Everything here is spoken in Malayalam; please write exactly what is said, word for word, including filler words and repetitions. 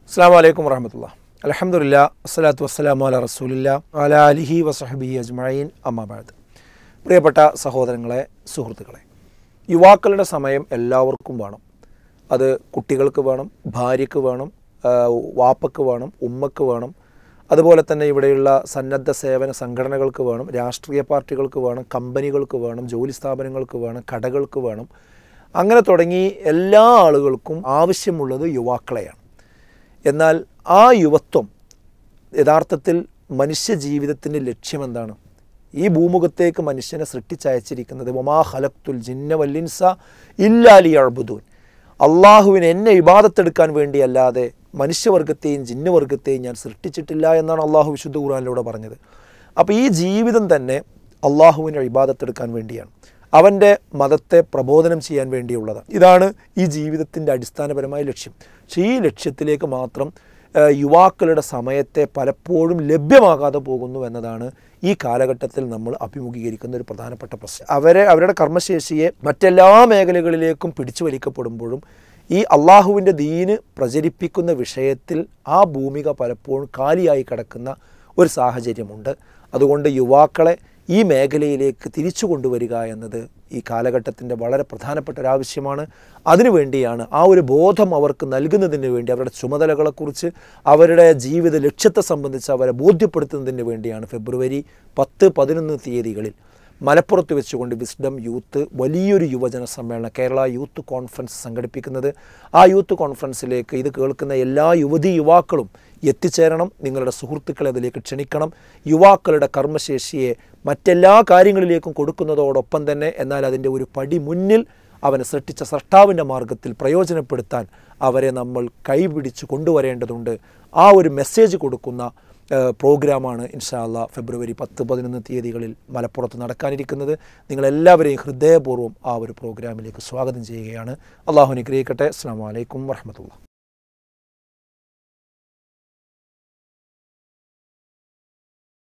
അസ്സലാമു അലൈക്കും വറഹ്മത്തുള്ളാഹി. അൽഹംദുലില്ലാഹ് വസ്സലാത്തു വസ്സലാമു അലാ റസൂലില്ലാഹ് വഅലാ ആലിഹി വസഹ്ബിഹി അജ്മഈൻ. അമ്മാ ബഅദ്. പ്രിയപ്പെട്ട സഹോദരങ്ങളെ, സുഹൃത്തുക്കളെ, യുവാക്കളുടെ സമയം എല്ലാവർക്കും വേണം. അത് കുട്ടികൾക്ക് വേണം, ഭാര്യയ്ക്ക് വേണം, വാപ്പയ്ക്ക് വേണം, ഉമ്മക്ക് വേണം. അതുപോലെ തന്നെ ഇവിടെയുള്ള സന്നദ്ധ സേവന സംഘടനകൾക്ക് വേണം, രാഷ്ട്രീയ പാർട്ടികൾക്ക് വേണം, കമ്പനികൾക്ക് വേണം, ജോലി സ്ഥാപനങ്ങൾക്ക് വേണം, കടകൾക്ക് വേണം. അങ്ങനെ തുടങ്ങി എല്ലാ ആളുകൾക്കും ആവശ്യമുള്ളത് യുവാക്കളെയാണ്. എന്നാൽ ആ യുവത്വം യഥാർത്ഥത്തിൽ മനുഷ്യ ജീവിതത്തിൻ്റെ ലക്ഷ്യമെന്താണ്? ഈ ഭൂമുഖത്തേക്ക് മനുഷ്യനെ സൃഷ്ടിച്ചയച്ചിരിക്കുന്നത് വമാ ഖലഖ്തുൽ ജിന്ന വൽ ഇൻസ ഇല്ലാ ലിയഅ്ബുദൂൻ, അള്ളാഹുവിന് എന്നെ ഇബാദത്തെടുക്കാൻ വേണ്ടിയല്ലാതെ മനുഷ്യവർഗത്തെയും ജിന്നുവർഗത്തെയും ഞാൻ സൃഷ്ടിച്ചിട്ടില്ല എന്നാണ് അള്ളാഹു വിശുദ്ധ ഖുർആനിലൂടെ പറഞ്ഞത്. അപ്പോൾ ഈ ജീവിതം തന്നെ അള്ളാഹുവിനെ ഇബാദത്തെടുക്കാൻ വേണ്ടിയാണ്, അവൻ്റെ മതത്തെ പ്രബോധനം ചെയ്യാൻ വേണ്ടിയുള്ളതാണ്. ഇതാണ് ഈ ജീവിതത്തിൻ്റെ അടിസ്ഥാനപരമായ ലക്ഷ്യം. പക്ഷേ ഈ ലക്ഷ്യത്തിലേക്ക് മാത്രം യുവാക്കളുടെ സമയത്തെ പലപ്പോഴും ലഭ്യമാകാതെ പോകുന്നു എന്നതാണ് ഈ കാലഘട്ടത്തിൽ നമ്മൾ അഭിമുഖീകരിക്കുന്ന ഒരു പ്രധാനപ്പെട്ട പ്രശ്നം. അവരെ അവരുടെ കർമ്മശേഷിയെ മറ്റെല്ലാ മേഖലകളിലേക്കും പിടിച്ചു വലിക്കപ്പെടുമ്പോഴും ഈ അള്ളാഹുവിൻ്റെ ദീന് പ്രചരിപ്പിക്കുന്ന വിഷയത്തിൽ ആ ഭൂമിക പലപ്പോഴും കാലിയായി കിടക്കുന്ന ഒരു സാഹചര്യമുണ്ട്. അതുകൊണ്ട് യുവാക്കളെ ഈ മേഖലയിലേക്ക് തിരിച്ചു കൊണ്ടുവരിക എന്നത് ഈ കാലഘട്ടത്തിൻ്റെ വളരെ പ്രധാനപ്പെട്ട ഒരാവശ്യമാണ്. അതിനുവേണ്ടിയാണ്, ആ ഒരു ബോധം അവർക്ക് നൽകുന്നതിന് വേണ്ടി, അവരുടെ ചുമതലകളെക്കുറിച്ച്, അവരുടെ ജീവിത ലക്ഷ്യത്തെ സംബന്ധിച്ച് അവരെ ബോധ്യപ്പെടുത്തുന്നതിന് വേണ്ടിയാണ് ഫെബ്രുവരി പത്ത് പതിനൊന്ന് തീയതികളിൽ മലപ്പുറത്ത് വെച്ചുകൊണ്ട് വിസ്ഡം യൂത്ത് വലിയൊരു യുവജന സമ്മേളനം കേരള യൂത്ത് കോൺഫറൻസ് സംഘടിപ്പിക്കുന്നത്. ആ യൂത്ത് കോൺഫറൻസിലേക്ക് ഇത് കേൾക്കുന്ന എല്ലാ യുവതി യുവാക്കളും എത്തിച്ചേരണം. നിങ്ങളുടെ സുഹൃത്തുക്കളെ അതിലേക്ക് ക്ഷണിക്കണം. യുവാക്കളുടെ കർമ്മശേഷിയെ മറ്റെല്ലാ കാര്യങ്ങളിലേക്കും കൊടുക്കുന്നതോടൊപ്പം തന്നെ എന്നാൽ അതിൻ്റെ ഒരു പടി മുന്നിൽ അവനെ സൃഷ്ടിച്ച സ്രഷ്ടാവിൻ്റെ മാർഗത്തിൽ പ്രയോജനപ്പെടുത്താൻ അവരെ നമ്മൾ കൈപിടിച്ച് കൊണ്ടുവരേണ്ടതുണ്ട്. ആ ഒരു മെസ്സേജ് കൊടുക്കുന്ന പ്രോഗ്രാമാണ് ഇൻഷാ അല്ലാഹ് ഫെബ്രുവരി പത്ത് പതിനൊന്ന് തീയതികളിൽ മലപ്പുറത്ത് നടക്കാനിരിക്കുന്നത്. നിങ്ങളെല്ലാവരെയും ഹൃദയപൂർവ്വം ആ ഒരു പ്രോഗ്രാമിലേക്ക് സ്വാഗതം ചെയ്യുകയാണ്. അള്ളാഹു അനുഗ്രഹിക്കട്ടെ. അസ്സലാമു അലൈക്കും വറഹ്മത്തുള്ളാഹി.